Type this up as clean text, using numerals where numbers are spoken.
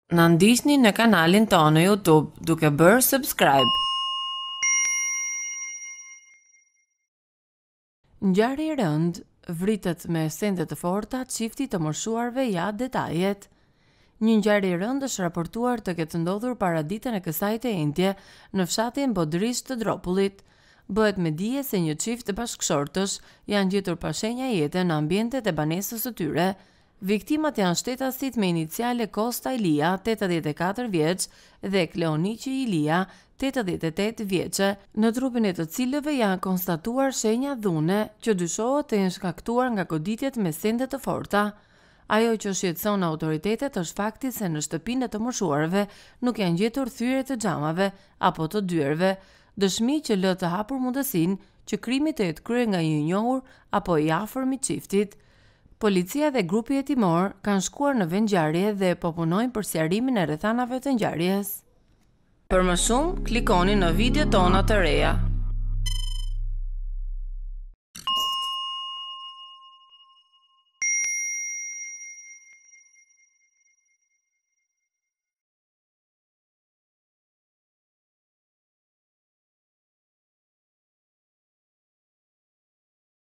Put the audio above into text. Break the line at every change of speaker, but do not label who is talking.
Na ndiqni në kanalin tonë në YouTube duke bërë subscribe. Ngjarje e rënd vritet me sende të forta çifti të moshuarve ja detajet. Një ngjarje e rënd është raportuar të ketë ndodhur paraditën e kësaj të entje në fshatin Bodrish të Dropullit. Bëhet me dije se një çift bashkëshortësh janë gjetur pa shenja jete në ambientet e banesës së tyre. Viktimat janë shtetasit me iniciale Kosta Ilia, 84 vjeç, dhe Kleoniqi Ilia, 88 vjeçe, në trupin e të cilëve janë konstatuar shenja dhune që dyshohet të jenë shkaktuar nga goditjet me sende të forta. Ajo që shqetëson autoritetet është fakti se në shtëpinë të moshuarve nuk janë gjetur thyre të xhamave apo të dyerve, dëshmi që lë të hapur mundësinë që krimi të jetë kryer nga një i njohur apo i afërm i çiftit. Policia dhe grupi hetimor kanë shkuar në vend ngjarje dhe po punojnë për sqarimin e rrethanave të ngjarjes. Për më shumë, klikoni në videot tona të reja.